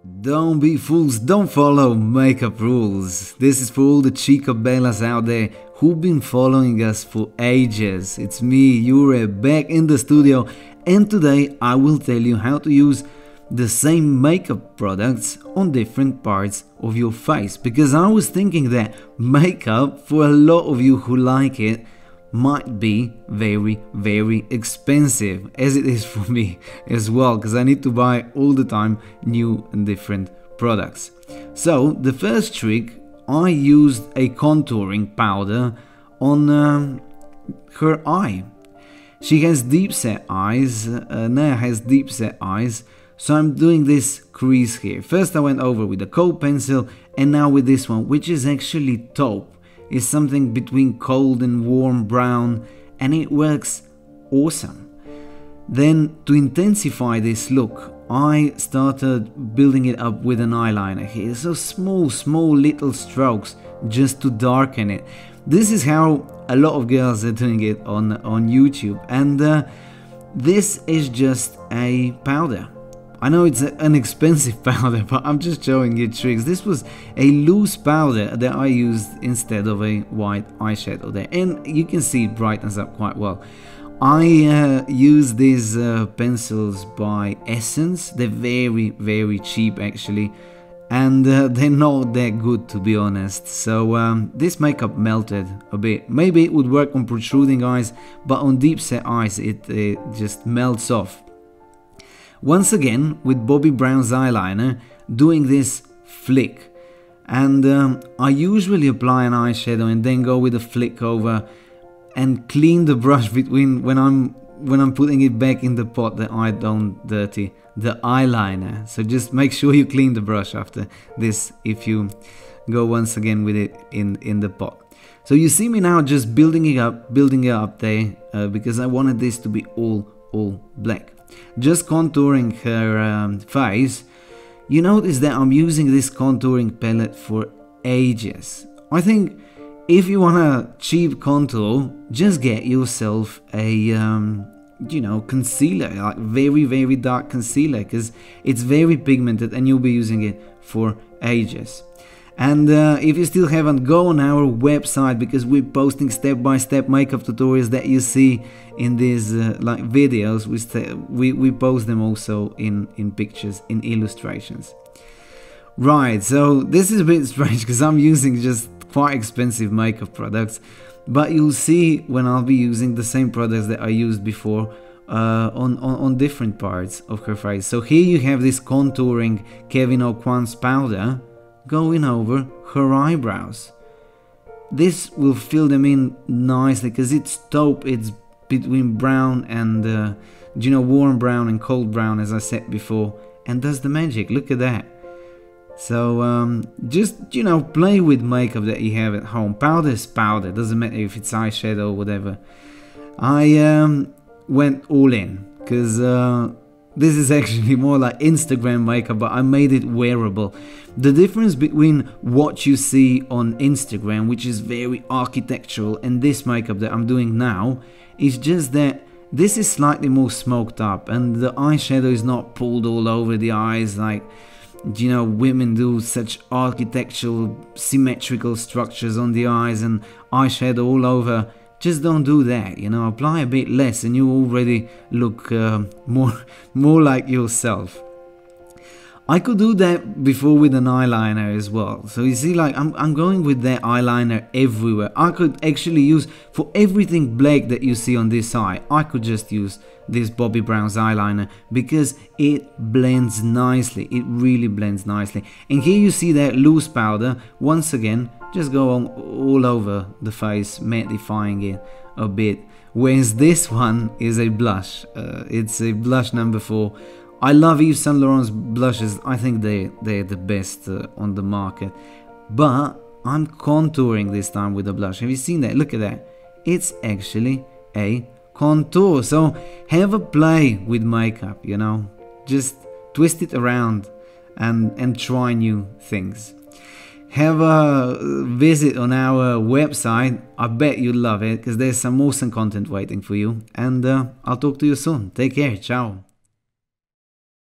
Don't be fools, don't follow makeup rules. This is for all the Chica Bellas out there who've been following us for ages. It's me, Jure, back in the studio, and today I will tell you how to use the same makeup products on different parts of your face. Because I was thinking that makeup, for a lot of you who like it, might be very expensive, as it is for me as well, because I need to buy all the time new and different products. So the first trick, I used a contouring powder on her eye. She has deep set eyes, Naya has deep set eyes, so I'm doing this crease here. First I went over with a coat pencil, and now with this one, which is actually taupe. Is something between cold and warm brown, and it works awesome. Then to intensify this look, I started building it up with an eyeliner here. So small little strokes just to darken it. This is how a lot of girls are doing it on YouTube, and this is just a powder. I know it's an expensive powder, but I'm just showing you tricks. This was a loose powder that I used instead of a white eyeshadow there, and you can see it brightens up quite well. I use these pencils by Essence. They're very cheap actually, and they're not that good, to be honest. So this makeup melted a bit. Maybe it would work on protruding eyes, but on deep set eyes it just melts off. Once again, with Bobbi Brown's eyeliner, doing this flick, and I usually apply an eyeshadow and then go with a flick over and clean the brush between when I'm putting it back in the pot, that I don't dirty the eyeliner. So just make sure you clean the brush after this if you go once again with it in the pot. So you see me now just building it up there because I wanted this to be all black. Just contouring her face. You notice that I'm using this contouring palette for ages. I think if you want a cheap contour, just get yourself a concealer, like very dark concealer, because it's very pigmented and you'll be using it for ages. And if you still haven't, go on our website, because we're posting step-by-step makeup tutorials that you see in these like videos. We post them also in pictures, in illustrations. Right, so this is a bit strange because I'm using just quite expensive makeup products, but you'll see when I'll be using the same products that I used before on different parts of her face. So here you have this contouring Kevyn Aucoin's powder going over her eyebrows. This will fill them in nicely because it's taupe. It's between brown and warm brown and cold brown, as I said before, and does the magic. Look at that. So just play with makeup that you have at home. Powder is powder, doesn't matter if it's eyeshadow or whatever. I went all in because this is actually more like Instagram makeup, but I made it wearable. The difference between what you see on Instagram, which is very architectural, and this makeup that I'm doing now is just that this is slightly more smoked up, and the eyeshadow is not pulled all over the eyes like women do, such architectural symmetrical structures on the eyes and eyeshadow all over. Just don't do that, apply a bit less and you already look more like yourself. I could do that before with an eyeliner as well. So you see, like I'm going with that eyeliner everywhere. I could actually use, for everything black that you see on this eye, I could just use this Bobbi Brown's eyeliner because it blends nicely. It really blends nicely. And here you see that loose powder. Once again, just go on all over the face, mattifying it a bit. Whereas this one is a blush. It's a blush number 4. I love Yves Saint Laurent's blushes. I think they're the best on the market. But I'm contouring this time with a blush. Have you seen that? Look at that. It's actually a contour. So have a play with makeup, Just twist it around and try new things. Have a visit on our website. I bet you'll love it because there's some awesome content waiting for you. And I'll talk to you soon. Take care. Ciao.